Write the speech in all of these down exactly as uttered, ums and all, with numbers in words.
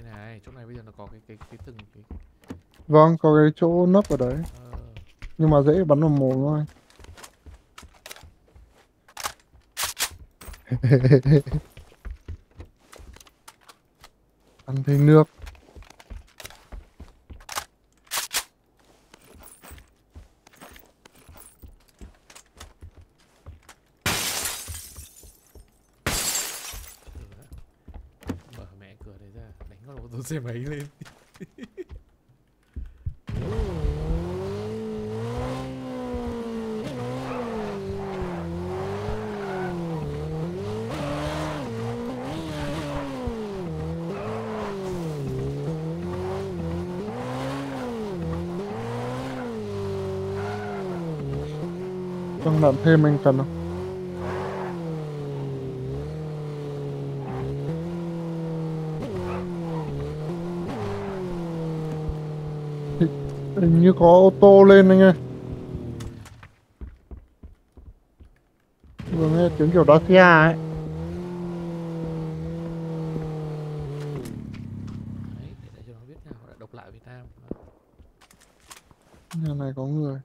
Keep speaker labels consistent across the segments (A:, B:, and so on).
A: đây này, chỗ này bây giờ nó có cái cái cái từng cái.
B: Vâng, có cái chỗ nấp ở đấy.
A: Ờ.
B: Nhưng mà dễ bắn vào mồm thôi. Ăn thêm nước.
A: Mở mẹ cửa đấy ra, đánh con ô tô xe máy lên.
B: Trong đạn thêm anh cần không? Hình như có ô tô lên anh ơi. Vừa nghe tiếng kiểu đá xe ấy.
A: Đấy, để, để cho nó biết nào, họ đã độc lạ Việt Nam.
B: Nhà này có người.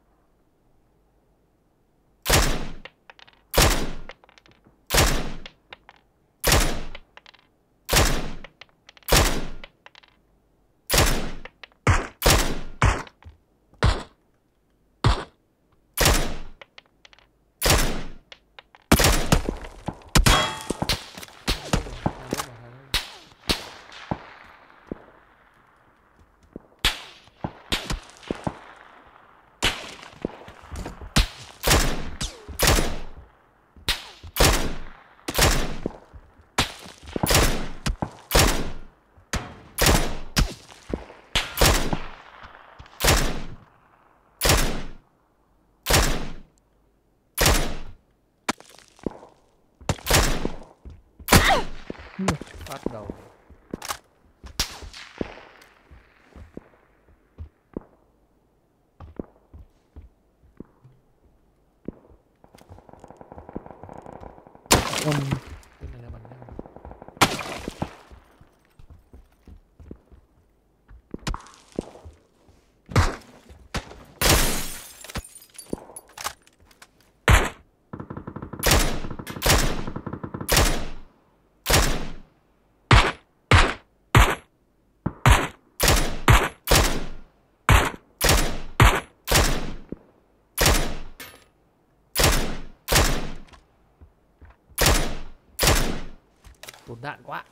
A: Phát đầu.
B: Ừm.
A: Bên này là bắn nhau. Tốn đạn quá.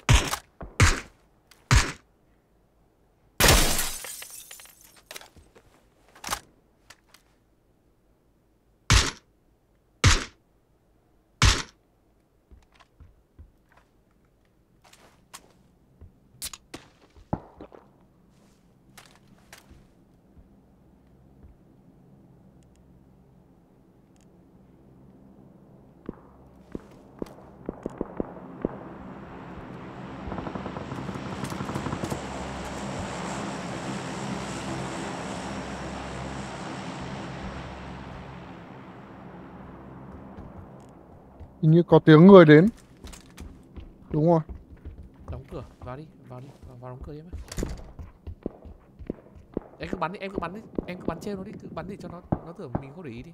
B: Hình như có tiếng người đến. Đúng rồi.
A: Đóng cửa, vào đi, vào đi, vào, vào đóng cửa đi em ơi. Em cứ bắn đi, em cứ bắn đi, em cứ bắn trên nó đi, cứ bắn để cho nó nó tưởng mình không để ý đi.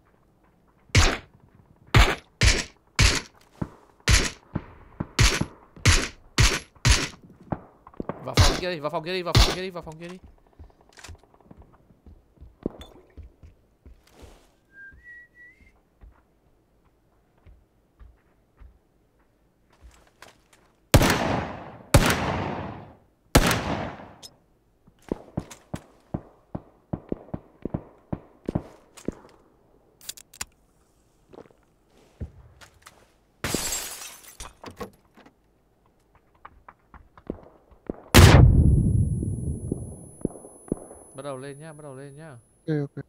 A: Vào phòng kia đi, vào phòng kia đi, vào phòng kia đi, vào phòng kia đi. Bắt đầu lên nhá, bắt đầu lên nhá.
B: Ok ok.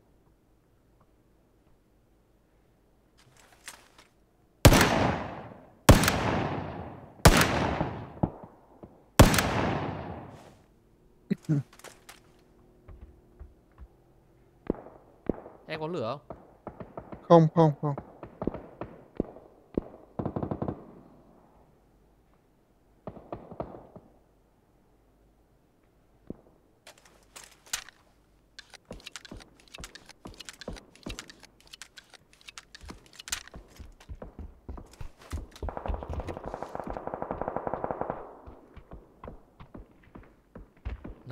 A: Em có lửa không?
B: Không không không.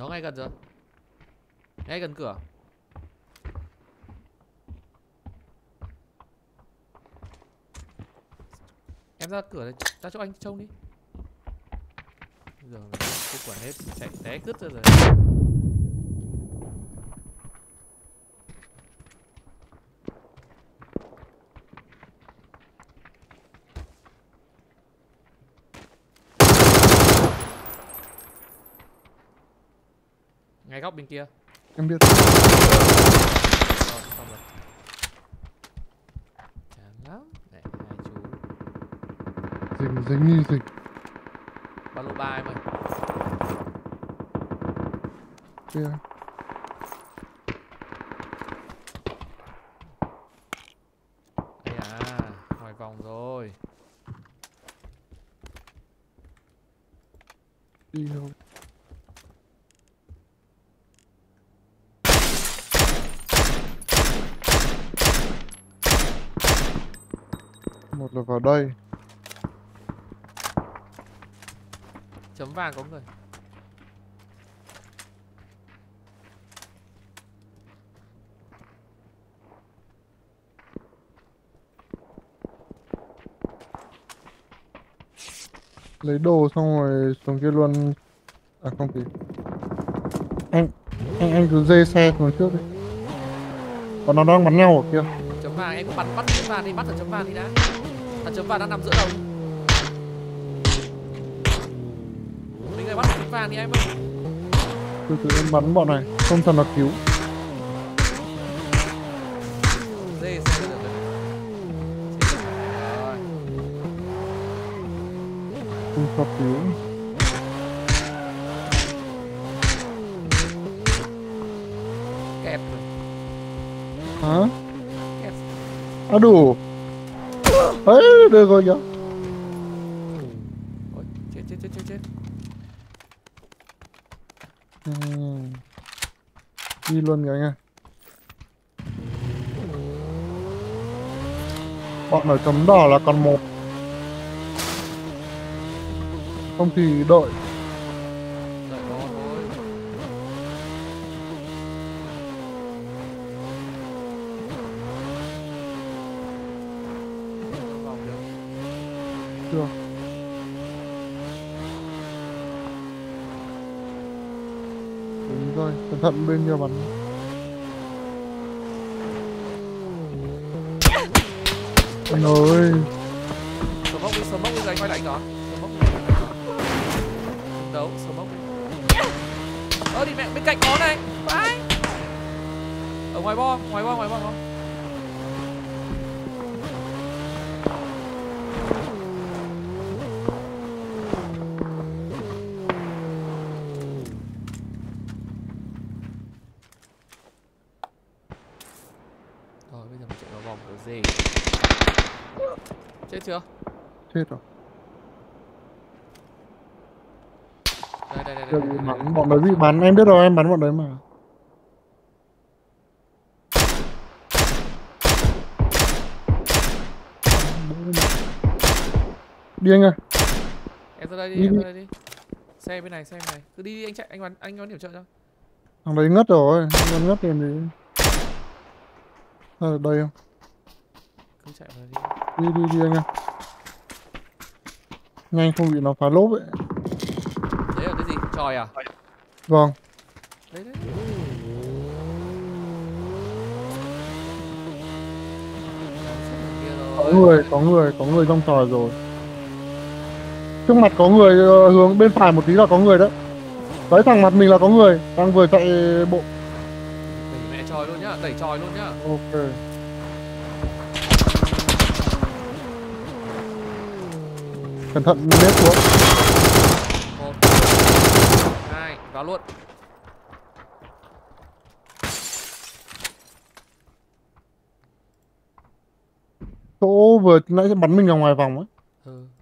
A: Nó ngay gần rồi. Ngay gần cửa. Em ra cửa này, ra chỗ anh trông đi. Giờ cái quả hết chạy té cứt ra rồi. Ngay góc bên kia.
B: Em biết.
A: Rồi, xong rồi. Chán lắm. Này, hai chú.
B: Dịch, dịch nghi dịch.
A: Ba lô ba em ơi.
B: Kia.
A: Đây à, ngoài vòng rồi.
B: Đi thôi. Một là vào đây.
A: Chấm vàng có người.
B: Lấy đồ xong rồi xuống kia luôn. À không thì anh anh anh cứ dê xe xuống trước đi. Còn nó đang bắn nhau ở kia.
A: Chấm vàng em cứ bắn bắt chấm vàng đi, bắt ở chấm vàng đi đã. Thằng chấm vàng đang nằm giữa đầu. Mình người bắt chấm vàng đi em ơi.
B: Từ từ em bắn bọn này, không cần nó cứu.
A: Dê xe được rồi. Chết rồi.
B: Không cho cứu.
A: Kẹp.
B: Hả?
A: Kẹp.
B: À đủ. Ấy, được rồi kìa.
A: Ôi, chết chết chết chết chết.
B: Ừ. Đi luôn kìa anh ơi. Bọn ở chấm đỏ là còn một. Không thì đợi.
A: Đợi nó thôi. Vòng được.
B: Chưa. Đúng rồi, cẩn thận bên kia bắn. Anh ơi.
A: Smoke đi, smoke đi, rồi anh quay lại anh đó. Smoke đi. Đứng đấu, smoke đi. Ơ đi mẹ, bên cạnh có này. Vãi. Ở ngoài bo, ngoài bo, ngoài bo không? Rồi bây giờ mình chạy vào vòng của gì? Chết chưa?
B: Chết rồi.
A: Đây đây đây
B: Chưa
A: đây.
B: bị
A: đây,
B: bắn,
A: đây.
B: bọn đấy bị bắn, em biết rồi, em bắn bọn đấy mà. Đi anh ơi.
A: Em ra đây đi,
B: Đi
A: em
B: đi.
A: ra đây đi. Xe bên này, xe bên này. Cứ đi đi anh chạy, anh bắn, anh bắn điểm trợ cho.
B: Thằng đấy ngất rồi, anh ngất tiền gì. Ở đây không?
A: Cứ chạy vào đi.
B: Đi đi đi anh ơi. Nhanh không bị nó phá lốp ấy.
A: Đấy là cái gì? Tròi à?
B: Vâng.
A: Đấy đấy.
B: Có người, có người, có người trong tròi rồi. Trước mặt có người, hướng bên phải một tí là có người đấy. Đấy, thằng mặt mình là có người, đang vừa chạy bộ.
A: Đẩy mẹ tròi luôn nhá, đẩy tròi luôn nhá.
B: Ok. Cẩn thận nếp xuống.
A: Một, hai, vào luôn.
B: Chỗ vừa nãy bắn mình ra ngoài vòng ấy.
A: Ừ.